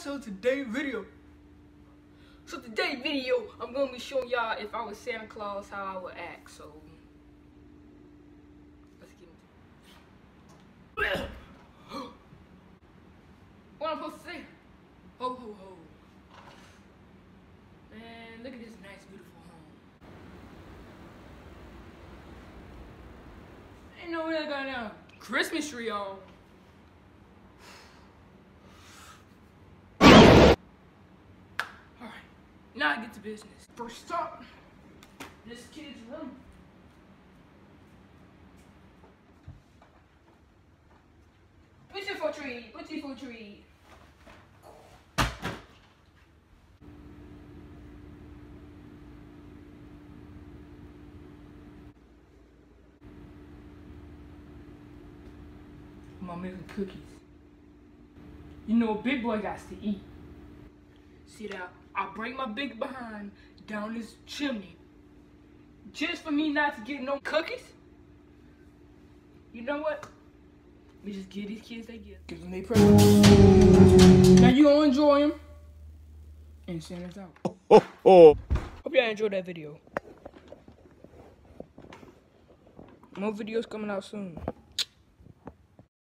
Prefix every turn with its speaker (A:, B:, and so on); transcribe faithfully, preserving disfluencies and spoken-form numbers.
A: So today's video. So today's video, I'm gonna be showing y'all if I was Santa Claus how I would act. So let's get into it. What I'm supposed to say? Ho ho ho. Man, look at this nice beautiful home. Ain't no way I got a Christmas tree on. Now I get to business. First up, this kid's room. Put your for tree. Put your for tree. I'm making cookies. You know, a big boy got to eat. See that? I'll bring my big behind down this chimney just for me not to get no cookies. You know what? Let me just give these kids their gifts. Give them their presents. Now you gonna enjoy them and send us out.
B: Oh, oh.
A: Hope y'all enjoyed that video. More videos coming out soon.